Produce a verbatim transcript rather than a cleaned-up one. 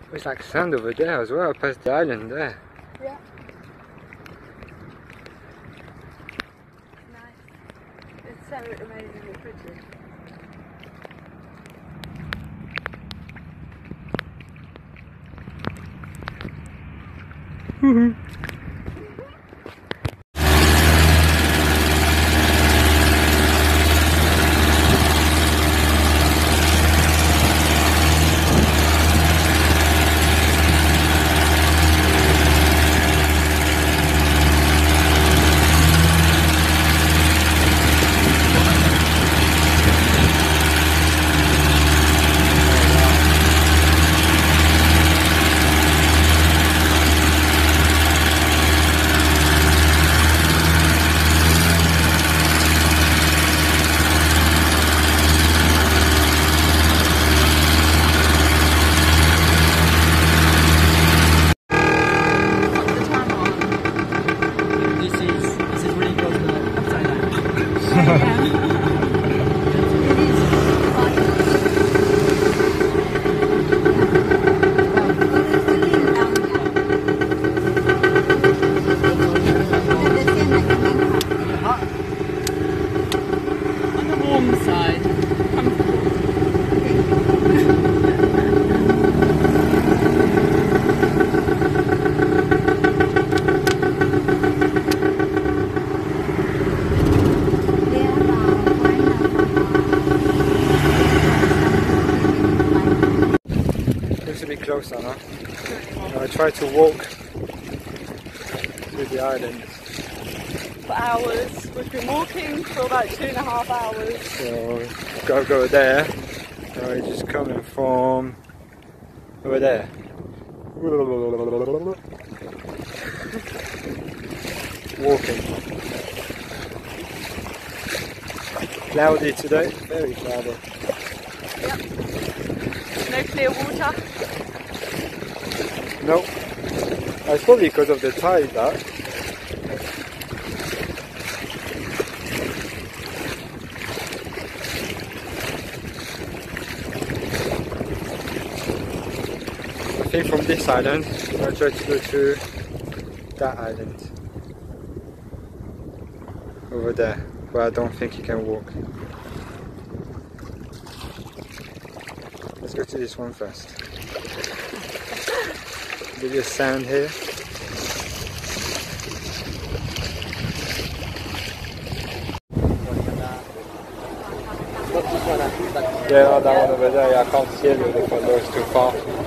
There's like sand over there as well, past the island there. Yeah. Nice. It's so amazingly pretty. Woohoo! Closer, no? I try to walk through the island. For hours. We've been walking for about two and a half hours. So, go go there. So we're just coming from over there. Walking. Cloudy today, very cloudy. Yep. No clear water. No, it's probably because of the tide, that. I think from this island, I'll try to go to that island. Over there, where I don't think you can walk. Let's go to this one first. Biggest sand here. Yeah, that one over there, I can't see it because it's too far.